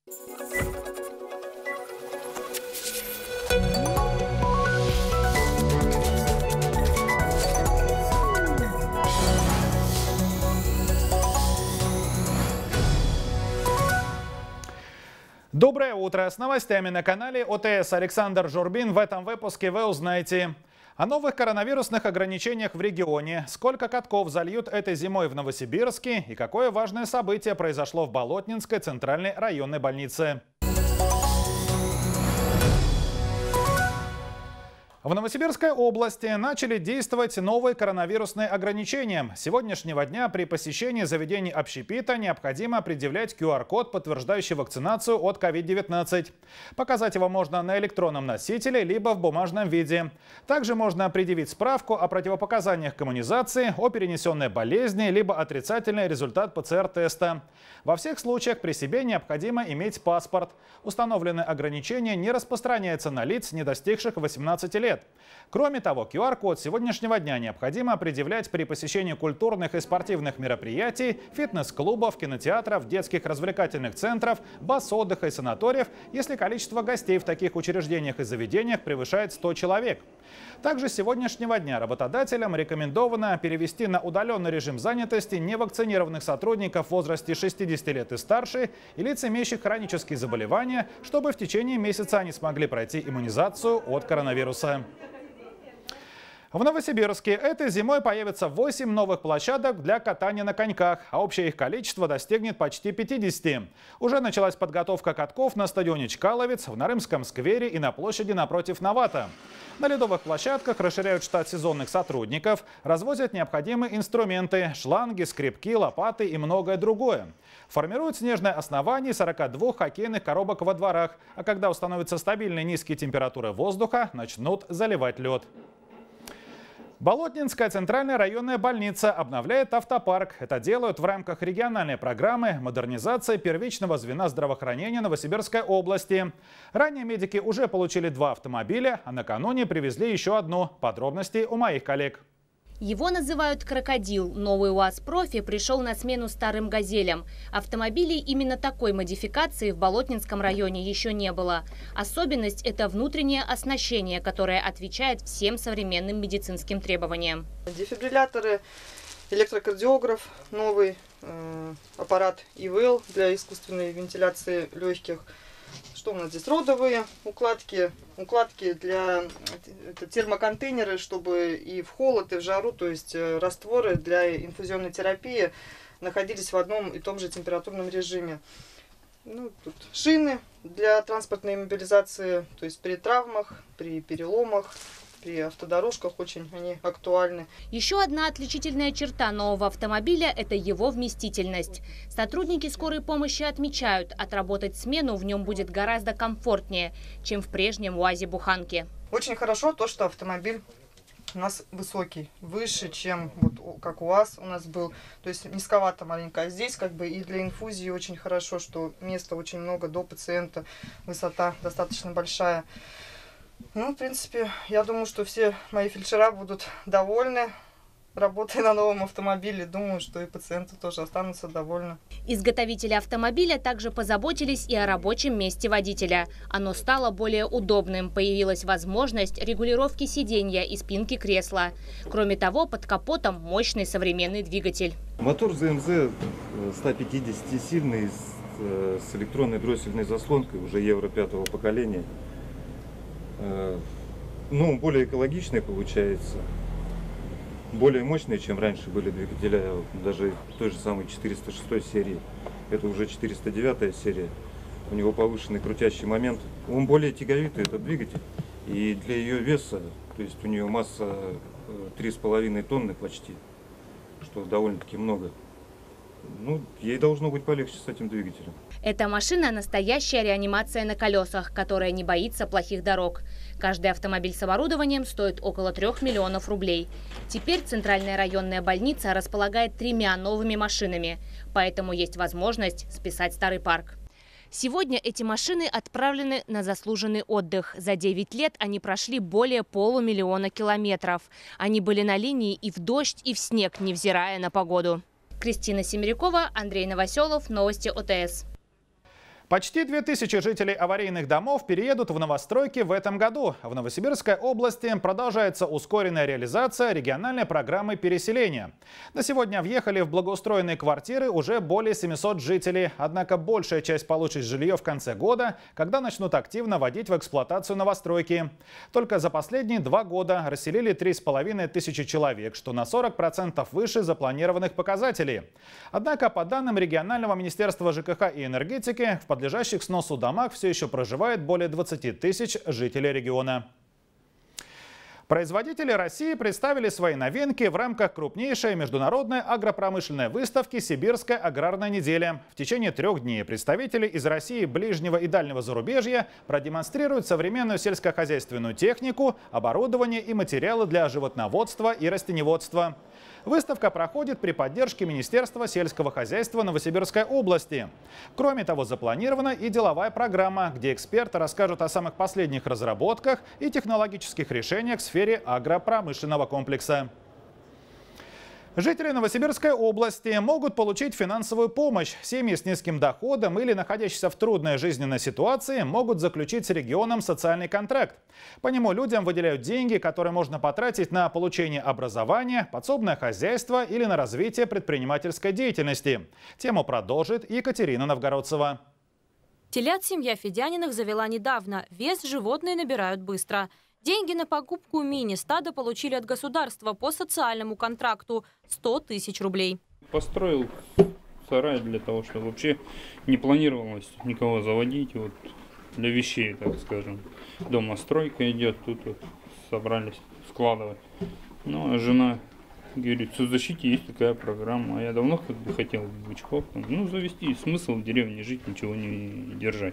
Доброе утро! С новостями на канале ОТС Александр Журбин. В этом выпуске вы узнаете о новых коронавирусных ограничениях в регионе, сколько катков зальют этой зимой в Новосибирске и какое важное событие произошло в Болотнинской центральной районной больнице. В Новосибирской области начали действовать новые коронавирусные ограничения. С сегодняшнего дня при посещении заведений общепита необходимо предъявлять QR-код, подтверждающий вакцинацию от COVID-19. Показать его можно на электронном носителе, либо в бумажном виде. Также можно предъявить справку о противопоказаниях к иммунизации, о перенесенной болезни, либо отрицательный результат ПЦР-теста. Во всех случаях при себе необходимо иметь паспорт. Установленное ограничение не распространяется на лиц, не достигших 18 лет. Кроме того, QR-код сегодняшнего дня необходимо предъявлять при посещении культурных и спортивных мероприятий, фитнес-клубов, кинотеатров, детских развлекательных центров, баз отдыха и санаториев, если количество гостей в таких учреждениях и заведениях превышает 100 человек. Также с сегодняшнего дня работодателям рекомендовано перевести на удаленный режим занятости невакцинированных сотрудников в возрасте 60 лет и старше и лиц, имеющих хронические заболевания, чтобы в течение месяца они смогли пройти иммунизацию от коронавируса. В Новосибирске этой зимой появится 8 новых площадок для катания на коньках, а общее их количество достигнет почти 50. Уже началась подготовка катков на стадионе Чкаловец, в Нарымском сквере и на площади напротив Новата. На ледовых площадках расширяют штат сезонных сотрудников, развозят необходимые инструменты – шланги, скребки, лопаты и многое другое. Формируют снежное основание 42 хоккейных коробок во дворах, а когда установятся стабильные низкие температуры воздуха, начнут заливать лед. Болотнинская центральная районная больница обновляет автопарк. Это делают в рамках региональной программы модернизации первичного звена здравоохранения Новосибирской области. Ранее медики уже получили 2 автомобиля, а накануне привезли еще одну. Подробности у моих коллег. Его называют «Крокодил». Новый УАЗ-профи пришел на смену старым «Газелям». Автомобилей именно такой модификации в Болотнинском районе еще не было. Особенность – это внутреннее оснащение, которое отвечает всем современным медицинским требованиям. Дефибрилляторы, электрокардиограф, новый аппарат ИВЛ для искусственной вентиляции легких. Что у нас здесь? Родовые укладки для термоконтейнеры, чтобы и в холод, и в жару, то есть растворы для инфузионной терапии находились в одном и том же температурном режиме. Тут шины для транспортной мобилизации, то есть при травмах, при переломах. При автодорожках очень они актуальны. Еще одна отличительная черта нового автомобиля – это его вместительность. Сотрудники скорой помощи отмечают, отработать смену в нем будет гораздо комфортнее, чем в прежнем УАЗе-буханке. Очень хорошо то, что автомобиль у нас высокий, выше, чем как УАЗ у нас был. То есть низковато маленько. А здесь и для инфузии очень хорошо, что места очень много до пациента, высота достаточно большая. В принципе, я думаю, что все мои фельдшера будут довольны, работая на новом автомобиле. Думаю, что и пациенты тоже останутся довольны. Изготовители автомобиля также позаботились и о рабочем месте водителя. Оно стало более удобным. Появилась возможность регулировки сиденья и спинки кресла. Кроме того, под капотом мощный современный двигатель. Мотор ЗМЗ 150-сильный с электронной дроссельной заслонкой, уже Евро 5-го поколения. Более экологичный получается, более мощные, чем раньше были двигателя, даже той же самой 406 серии. Это уже 409 серия. У него повышенный крутящий момент. Он более тяговитый, этот двигатель. И для ее веса, то есть у нее масса 3,5 тонны почти, что довольно-таки много. Ей должно быть полегче с этим двигателем. Эта машина – настоящая реанимация на колесах, которая не боится плохих дорог. Каждый автомобиль с оборудованием стоит около 3 миллионов рублей. Теперь Центральная районная больница располагает 3 новыми машинами, поэтому есть возможность списать старый парк. Сегодня эти машины отправлены на заслуженный отдых. За 9 лет они прошли более 500 000 километров. Они были на линии и в дождь, и в снег, невзирая на погоду. Кристина Семерякова, Андрей Новоселов, новости ОТС. Почти 2000 жителей аварийных домов переедут в новостройки в этом году. В Новосибирской области продолжается ускоренная реализация региональной программы переселения. На сегодня въехали в благоустроенные квартиры уже более 700 жителей. Однако большая часть получит жилье в конце года, когда начнут активно вводить в эксплуатацию новостройки. Только за последние 2 года расселили 3500 человек, что на 40% выше запланированных показателей. Однако, по данным регионального министерства ЖКХ и энергетики, в подлежащих сносу домах все еще проживает более 20 тысяч жителей региона. Производители России представили свои новинки в рамках крупнейшей международной агропромышленной выставки «Сибирская аграрная неделя». В течение 3 дней представители из России, ближнего и дальнего зарубежья продемонстрируют современную сельскохозяйственную технику, оборудование и материалы для животноводства и растениеводства. Выставка проходит при поддержке Министерства сельского хозяйства Новосибирской области. Кроме того, запланирована и деловая программа, где эксперты расскажут о самых последних разработках и технологических решениях в сфере агропромышленного комплекса. Жители Новосибирской области могут получить финансовую помощь. Семьи с низким доходом или находящиеся в трудной жизненной ситуации могут заключить с регионом социальный контракт. По нему людям выделяют деньги, которые можно потратить на получение образования, подсобное хозяйство или на развитие предпринимательской деятельности. Тему продолжит Екатерина Новгородцева. Телят семья Федяниных завела недавно. Вес животные набирают быстро. Деньги на покупку мини-стада получили от государства по социальному контракту – 100 тысяч рублей. Построил сарай для того, чтобы вообще не планировалось никого заводить. Вот для вещей, так скажем. Дома стройка идет, тут вот собрались складывать. Ну, а жена говорит, в соцзащите есть такая программа. А я давно как бы хотел бычков. Ну, завести, смысл в деревне жить, ничего не держать.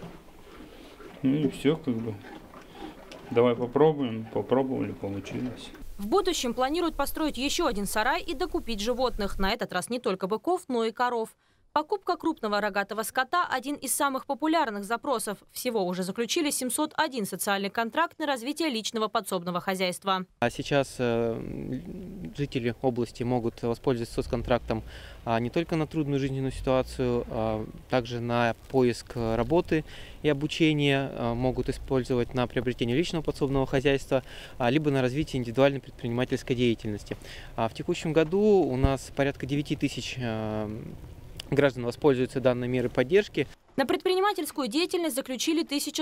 Ну и все как бы. Давай попробуем. Попробовали, получилось. В будущем планируют построить еще один сарай и докупить животных. На этот раз не только быков, но и коров. Покупка крупного рогатого скота – один из самых популярных запросов. Всего уже заключили 701 социальный контракт на развитие личного подсобного хозяйства. А сейчас жители области могут воспользоваться соцконтрактом не только на трудную жизненную ситуацию, а также на поиск работы и обучение, могут использовать на приобретение личного подсобного хозяйства, либо на развитие индивидуальной предпринимательской деятельности. В текущем году у нас порядка 9000 граждан воспользуются данной мерой поддержки. На предпринимательскую деятельность заключили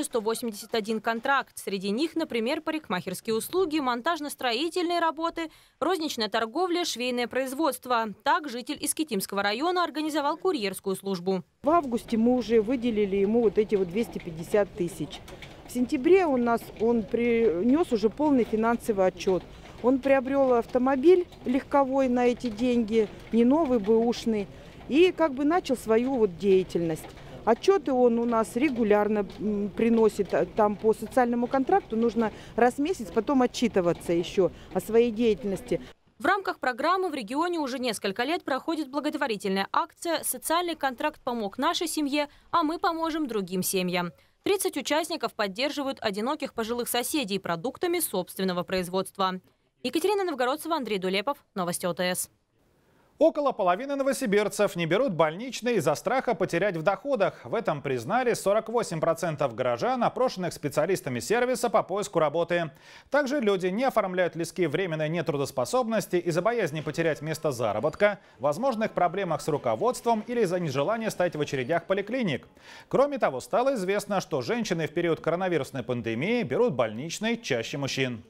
1181 контракт. Среди них, например, парикмахерские услуги, монтажно-строительные работы, розничная торговля, швейное производство. Так житель Искитимского района организовал курьерскую службу. В августе мы уже выделили ему вот эти 250 тысяч. В сентябре он принес уже полный финансовый отчет. Он приобрел автомобиль легковой на эти деньги, не новый, бэушный. И как бы начал свою деятельность. Отчеты он у нас регулярно приносит. Там по социальному контракту нужно раз в месяц потом отчитываться еще о своей деятельности. В рамках программы в регионе уже несколько лет проходит благотворительная акция «Социальный контракт помог нашей семье, а мы поможем другим семьям». 30 участников поддерживают одиноких пожилых соседей продуктами собственного производства. Екатерина Новгородцева, Андрей Дулепов. Новости ОТС. Около половины новосибирцев не берут больничный из-за страха потерять в доходах. В этом признали 48% горожан, опрошенных специалистами сервиса по поиску работы. Также люди не оформляют листки временной нетрудоспособности из-за боязни потерять место заработка, возможных проблемах с руководством или из-за нежелания стать в очередях поликлиник. Кроме того, стало известно, что женщины в период коронавирусной пандемии берут больничный чаще мужчин.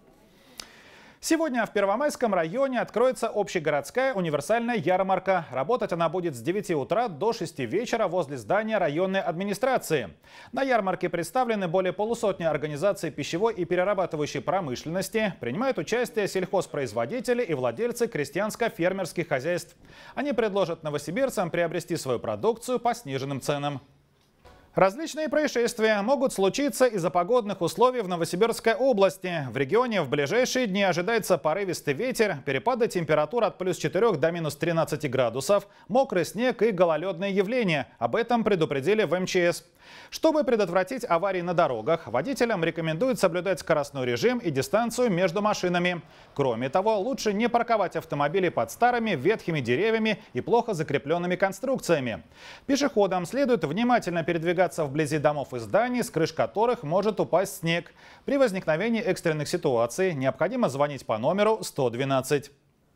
Сегодня в Первомайском районе откроется общегородская универсальная ярмарка. Работать она будет с 9 утра до 6 вечера возле здания районной администрации. На ярмарке представлены более полусотни организаций пищевой и перерабатывающей промышленности. Принимают участие сельхозпроизводители и владельцы крестьянско-фермерских хозяйств. Они предложат новосибирцам приобрести свою продукцию по сниженным ценам. Различные происшествия могут случиться из-за погодных условий в Новосибирской области. В регионе в ближайшие дни ожидается порывистый ветер, перепады температур от +4 до -13 градусов, мокрый снег и гололедные явления. Об этом предупредили в МЧС. Чтобы предотвратить аварии на дорогах, водителям рекомендуют соблюдать скоростной режим и дистанцию между машинами. Кроме того, лучше не парковать автомобили под старыми ветхими деревьями и плохо закрепленными конструкциями. Пешеходам следует внимательно передвигаться вблизи домов и зданий, с крыш которых может упасть снег. При возникновении экстренных ситуаций необходимо звонить по номеру 112.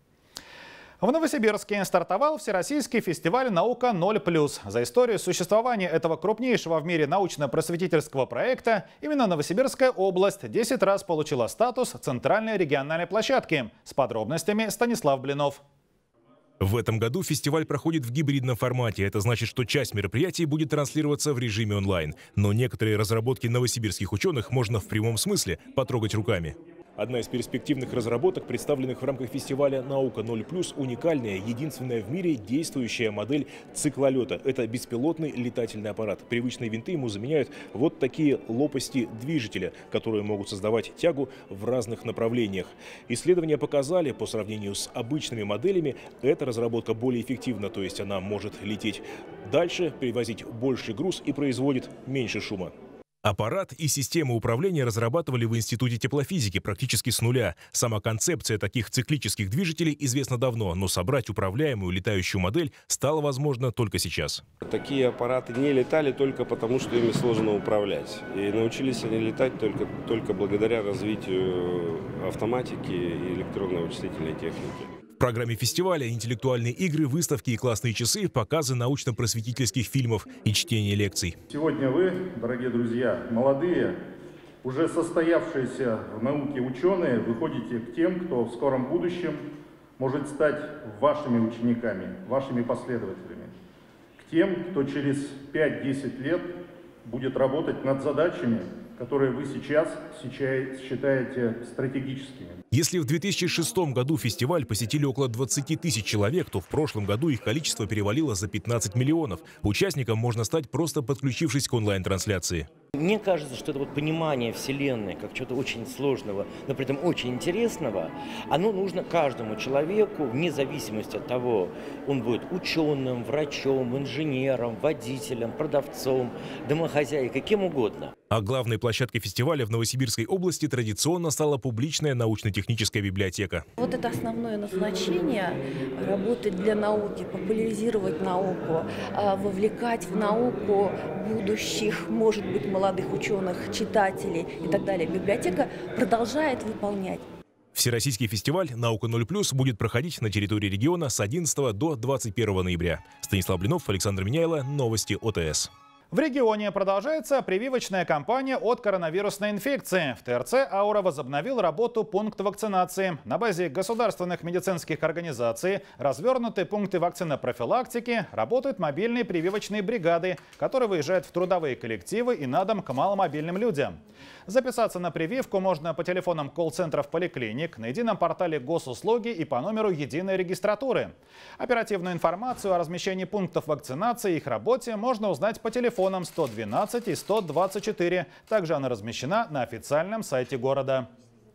В Новосибирске стартовал Всероссийский фестиваль «Наука 0+.» За историю существования этого крупнейшего в мире научно-просветительского проекта именно Новосибирская область 10 раз получила статус центральной региональной площадки. С подробностями Станислав Блинов. В этом году фестиваль проходит в гибридном формате. Это значит, что часть мероприятий будет транслироваться в режиме онлайн. Но некоторые разработки новосибирских ученых можно в прямом смысле потрогать руками. Одна из перспективных разработок, представленных в рамках фестиваля «Наука 0+», уникальная, единственная в мире действующая модель циклолета. Это беспилотный летательный аппарат. Привычные винты ему заменяют вот такие лопасти движителя, которые могут создавать тягу в разных направлениях. Исследования показали, по сравнению с обычными моделями, эта разработка более эффективна, то есть она может лететь дальше, перевозить больший груз и производит меньше шума. Аппарат и систему управления разрабатывали в Институте теплофизики практически с нуля. Сама концепция таких циклических движителей известна давно, но собрать управляемую летающую модель стало возможно только сейчас. Такие аппараты не летали только потому, что ими сложно управлять. И научились они летать только благодаря развитию автоматики и электронно-вычислительной техники. В программе фестиваля интеллектуальные игры, выставки и классные часы, показы научно-просветительских фильмов и чтение лекций. Сегодня вы, дорогие друзья, молодые, уже состоявшиеся в науке ученые, выходите к тем, кто в скором будущем может стать вашими учениками, вашими последователями. К тем, кто через 5-10 лет будет работать над задачами, которые вы сейчас считаете стратегическими. Если в 2006 году фестиваль посетили около 20 тысяч человек, то в прошлом году их количество перевалило за 15 миллионов. Участником можно стать, просто подключившись к онлайн-трансляции. Мне кажется, что это вот понимание Вселенной как чего-то очень сложного, но при этом очень интересного, оно нужно каждому человеку, вне зависимости от того, он будет ученым, врачом, инженером, водителем, продавцом, домохозяйкой, кем угодно. А главной площадкой фестиваля в Новосибирской области традиционно стала публичная научно-техническая библиотека. Вот это основное назначение – работать для науки, популяризировать науку, вовлекать в науку будущих, может быть, молодых ученых, читателей и так далее. Библиотека продолжает выполнять. Всероссийский фестиваль «Наука 0+» будет проходить на территории региона с 11 до 21 ноября. Станислав Блинов, Александр Меняйло, новости ОТС. В регионе продолжается прививочная кампания от коронавирусной инфекции. В ТРЦ «Аура» возобновил работу пункта вакцинации. На базе государственных медицинских организаций развернуты пункты вакцинопрофилактики, работают мобильные прививочные бригады, которые выезжают в трудовые коллективы и на дом к маломобильным людям. Записаться на прививку можно по телефонам колл-центров поликлиник, на едином портале госуслуги и по номеру единой регистратуры. Оперативную информацию о размещении пунктов вакцинации и их работе можно узнать по телефонам 112 и 124. Также она размещена на официальном сайте города.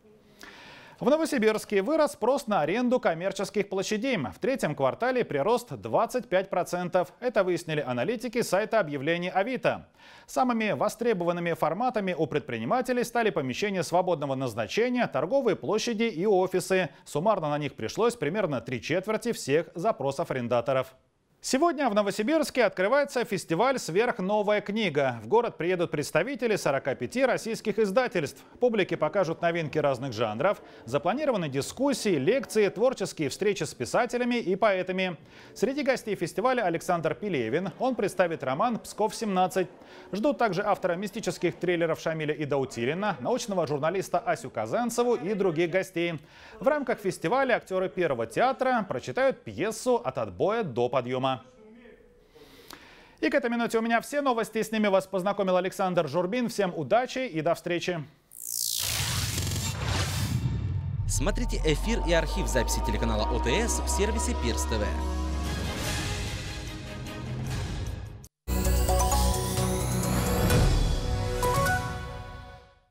В Новосибирске вырос спрос на аренду коммерческих площадей. В третьем квартале прирост 25%. Это выяснили аналитики сайта объявлений Авито. Самыми востребованными форматами у предпринимателей стали помещения свободного назначения, торговые площади и офисы. Суммарно на них пришлось примерно 3/4 всех запросов арендаторов. Сегодня в Новосибирске открывается фестиваль «Сверхновая книга». В город приедут представители 45 российских издательств. Публике покажут новинки разных жанров, запланированы дискуссии, лекции, творческие встречи с писателями и поэтами. Среди гостей фестиваля Александр Пелевин. Он представит роман «Псков-17». Ждут также автора мистических триллеров Шамиля Идаутилина, научного журналиста Асю Казанцеву и других гостей. В рамках фестиваля актеры Первого театра прочитают пьесу «От отбоя до подъема». И к этой минуте у меня все новости. С ними вас познакомил Александр Журбин. Всем удачи и до встречи. Смотрите эфир и архив записи телеканала ОТС в сервисе Пирс ТВ.